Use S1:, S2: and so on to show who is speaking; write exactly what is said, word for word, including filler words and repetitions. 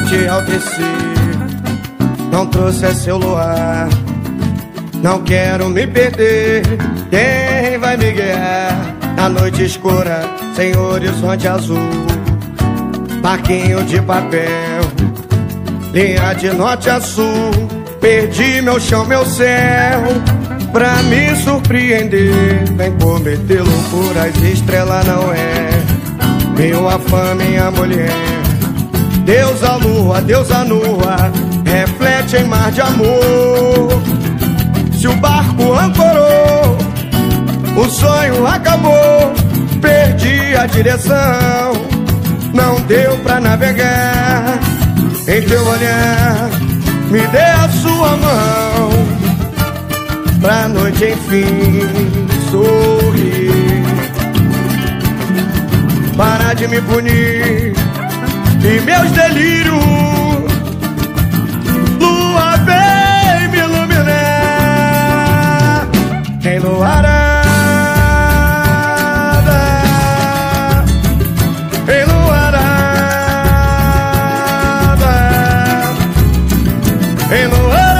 S1: te enaltecer. Não trouxe seu luar, não quero me perder. Quem vai me guiar na noite escura, sem horizonte azul? Barquinho de papel, linha de norte a sul. Perdi meu chão, meu céu, pra me surpreender. Vem cometer loucuras, estrela não é minha fã, minha mulher. Deus a lua, Deus a nua, reflete em mar de amor. Se o barco ancorou, o sonho acabou. Perdi a direção, não deu pra navegar. Em teu olhar, me dê a sua mão, pra noite enfim sorrir. Parar de me punir e meus delírios. Lua vem me iluminar, enluarada, enluarada, enluarada.